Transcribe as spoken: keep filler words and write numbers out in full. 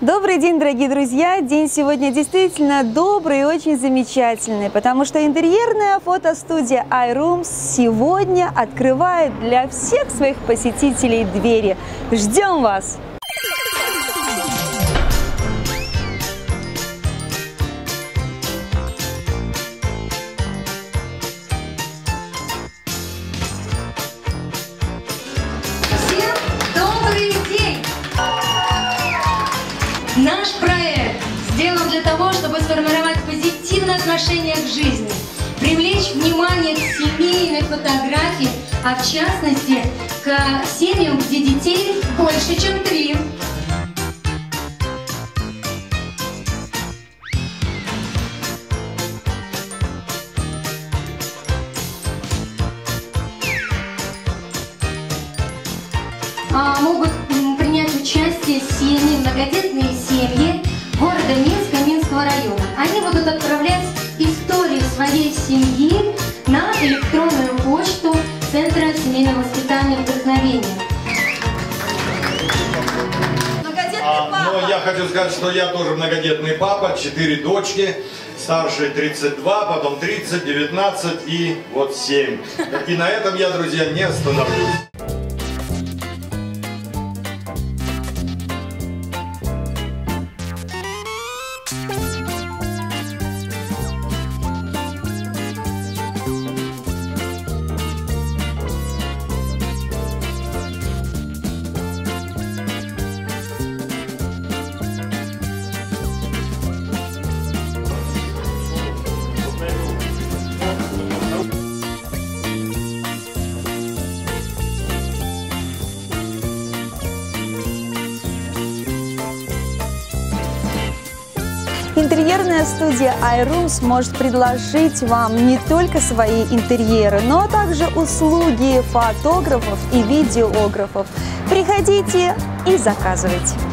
Добрый день, дорогие друзья! День сегодня действительно добрый и очень замечательный, потому что интерьерная фотостудия iRooms сегодня открывает для всех своих посетителей двери. Ждем вас! Наш проект сделан для того, чтобы сформировать позитивное отношение к жизни, привлечь внимание к семейной фотографии, а в частности к семьям, где детей больше, чем три. А, могут принять участие семьи, многодетные семьи города Минска, Минского района. Они будут отправлять истории своей семьи на электронную почту Центра семейного воспитания и вдохновения. А, но я хочу сказать, что я тоже многодетный папа, четыре дочки, старшие тридцать два, потом тридцать, девятнадцать и вот семь. И на этом я, друзья, не остановлюсь. Интерьерная студия iRooms может предложить вам не только свои интерьеры, но также услуги фотографов и видеографов. Приходите и заказывайте.